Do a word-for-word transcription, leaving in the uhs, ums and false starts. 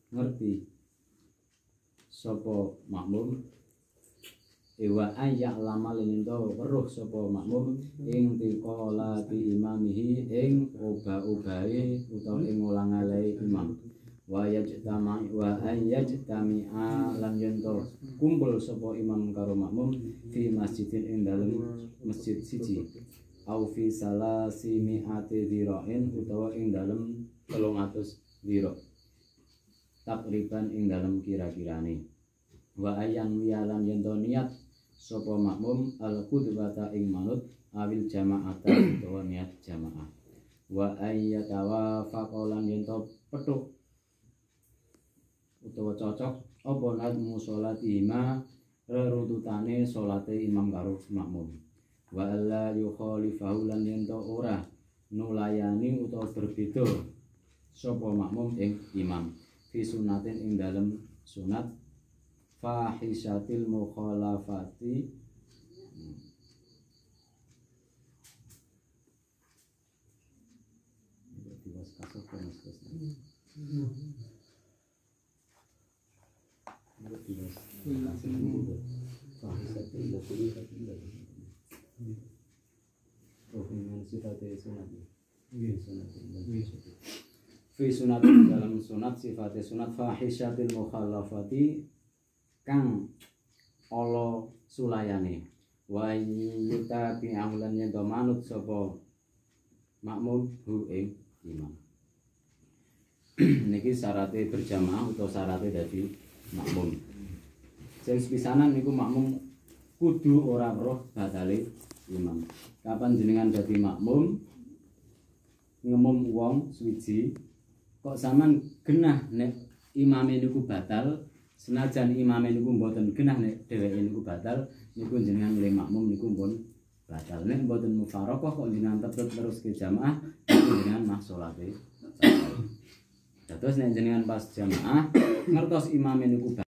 ngerti sapa makmum Ewa ayak lama linto weruh sapa makmum ing tiqala bi imamihi ing obah-obahe utawa ing ulang-alai imam wa yajtama wa ayajtami'a lan yento kumpul sapa imam karo makmum fi masjidin ing dalem masjid siji au fi salasi mi'ati dhira'in utawa ing dalem telung atus dhira' takriban ing dalem kira-kirane wa ayang wiyalan yento niat sapa makmum al-qudwata ing manut awil jama'ata utawa niat jamaah wa ayyatawa faqalan yento petuk utawa cocok apa nadmu sholatihima rerututane salate imam karo makmum wa alla yukhalifahu lan yento ora nulayani utawa berbeda sapa makmum ing imam fi sunatin ing dalem sunat fahishatil mukhalafati fi sunatin dalam sunat sifatnya sunat fahishatil mukhalafati kang ala sulayane wa yuta bi amlan yen manut sapa makmum hu ing imam niki syaratnya berjamaah utawa syaratnya dadi makmum sing pisanan niku makmum kudu ora roh batale imam kapan jenengan dadi makmum ngemum wong suwiji kok sampean genah nek imame niku batal senajan imame niku mboten genah nek dheweke niku batal niku jenengan milih makmum niku pun batal nek mboten mufaraqah kok jenengan tetep terus ke jamaah jenengan mah salate batal. Terus nek jenengan pas jamaah ngertos imame niku